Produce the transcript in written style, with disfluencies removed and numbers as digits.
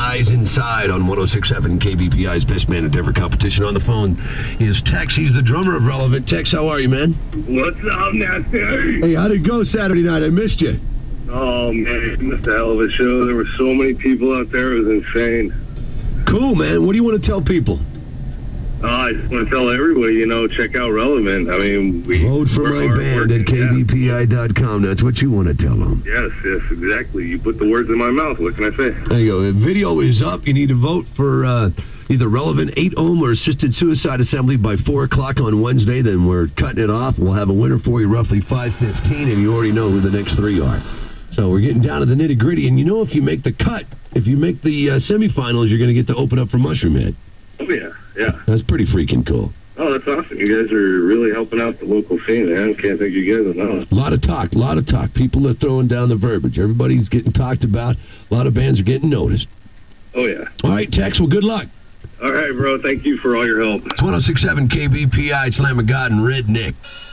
Eyes Inside on 106.7 KBPI's Best Man at Ever competition. On the phone is Tex. He's the drummer of Relevant. Tex, how are you, man? What's up, Nasty? Hey, how'd it go Saturday night? I missed you. Oh, man, you missed a hell of a show. There were so many people out there. It was insane. Cool, man. What do you want to tell people? I just want to tell everybody, check out Relevant. I mean, Vote for my band at KBPI.com. That's what you want to tell them. Yes, exactly. You put the words in my mouth. What can I say? There you go. The video is up. You need to vote for either Relevant 8-ohm or Assisted Suicide Assembly by 4 o'clock on Wednesday. Then we're cutting it off. We'll have a winner for you roughly 5:15, and you already know who the next 3 are. So we're getting down to the nitty-gritty. And if you make the cut, if you make the semifinals, you're going to get to open up for Mushroom Head. Oh, yeah. That's pretty freaking cool. Oh, that's awesome. You guys are really helping out the local scene, man. Can't thank you guys enough. A lot of talk. People are throwing down the verbiage. Everybody's getting talked about. A lot of bands are getting noticed. Oh, yeah. All right, Tex, well, good luck. All right, bro. Thank you for all your help. It's 106.7 KBPI, Slam of God and Redneck.